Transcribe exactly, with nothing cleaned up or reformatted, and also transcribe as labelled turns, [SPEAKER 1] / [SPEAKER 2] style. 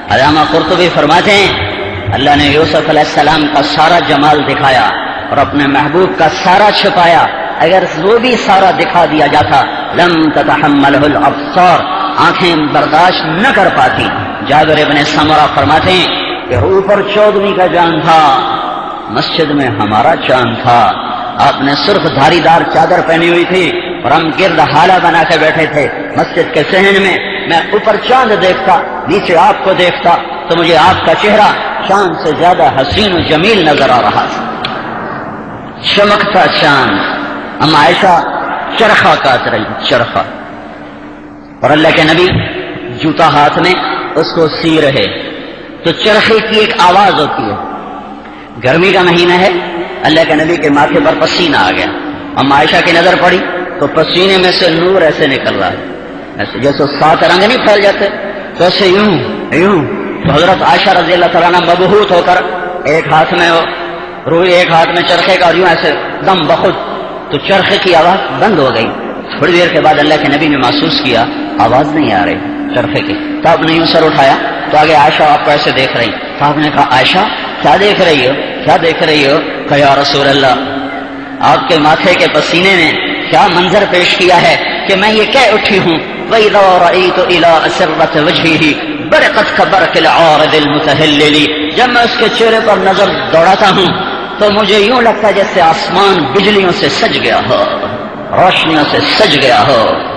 [SPEAKER 1] علامہ قرطبی فرماتے ہیں اللہ نے یوسف علیہ السلام کا سارا جمال دکھایا اور اپنے محبوب کا سارا چھپایا. اگر وہ بھی سارا دکھا دیا جاتا لم تتحملہ الابصار، آنکھیں برداشت نہ کر پاتی. جابر ابن سمرہ فرماتے ہیں کہ اوپر چودھویں کا چاند تھا، مسجد میں ہمارا چاند تھا. آپ نے سرخ دھاری دار چادر پہنی ہوئی تھی اور ہم گرد حالہ بنا کے بیٹھے تھے مسجد کے صحن میں. میں اوپر چاند دیکھتا، نیچے آپ کو دیکھتا تو مجھے آپ کا چہرہ چاند سے زیادہ حسین و جمیل نظر آ رہا تھا. چمکتا چاند. اما عائشہ چرخہ کاٹ رہی، چرخہ. اور اللہ کے نبی جوتا ہاتھ میں اس کو سی رہے تو چرخے کی ایک آواز ہوتی ہے. گرمی کا مہینہ ہے، اللہ کے نبی کے ماتھے پر پسینہ آ گیا. اما عائشہ کی نظر پڑی تو پسینے میں سے نور ایسے نکل رہا ہے، ایسے جیسے سات رنگ نہیں پھیل جاتے تو ایسے یوں یوں. تو حضرت عائشہ رضی اللہ تعالیٰ عنہ مبہوت ہو کر ایک ہاتھ میں روئی ایک ہاتھ میں چرخے کا اور یوں ایسے دم بخود تو چرخے کی آواز بند ہو گئی. تھوڑی دیر کے بعد اللہ کے نبی نے محسوس کیا آواز نہیں آ رہی چرخے کی. تو آپ نے یوں سر اٹھایا تو آگے عائشہ آپ کو ایسے دیکھ رہی. تو آپ نے کہا عائشہ کیا دیکھ رہی ہو، کیا دیکھ رہی ہو؟ کہ یا رسول اللہ آپ کے ماتھے کے پسینے نے کیا منظر پیش کیا ہے کہ میں یہ کہہ اٹھی ہوں وَإِذَا رَأَيْتُ إِلَىٰ أَسِرَّةِ وَجْهِهِ بَرِقَتْ كَبَرْقِ الْعَارِضِ الْمُتَهَلِّلِ. جب میں اس کے چہرے پر نظر دوڑاتا ہوں تو مجھے یوں لگتا ہے جیسے آسمان بجلیوں سے سج گیا ہو، روشنیوں سے سج گیا ہو.